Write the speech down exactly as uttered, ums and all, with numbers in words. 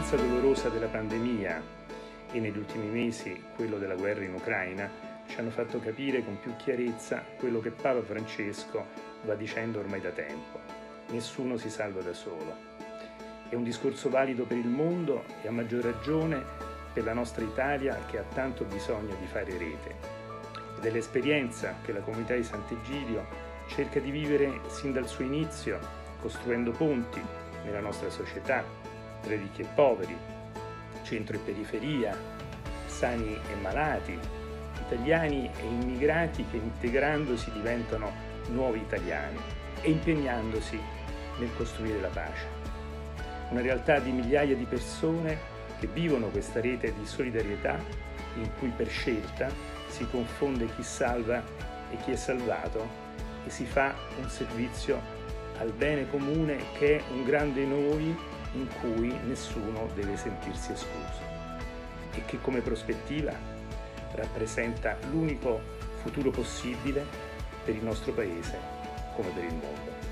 l'esperienza dolorosa della pandemia e negli ultimi mesi quello della guerra in Ucraina ci hanno fatto capire con più chiarezza quello che Papa Francesco va dicendo ormai da tempo: nessuno si salva da solo. È un discorso valido per il mondo e a maggior ragione per la nostra Italia, che ha tanto bisogno di fare rete. Ed è l'esperienza che la comunità di Sant'Egidio cerca di vivere sin dal suo inizio, costruendo ponti nella nostra società, tra ricchi e poveri, centro e periferia, sani e malati, italiani e immigrati che integrandosi diventano nuovi italiani e impegnandosi nel costruire la pace. Una realtà di migliaia di persone che vivono questa rete di solidarietà in cui per scelta si confonde chi salva e chi è salvato e si fa un servizio al bene comune che è un grande noi in cui nessuno deve sentirsi escluso e che come prospettiva rappresenta l'unico futuro possibile per il nostro Paese come per il mondo.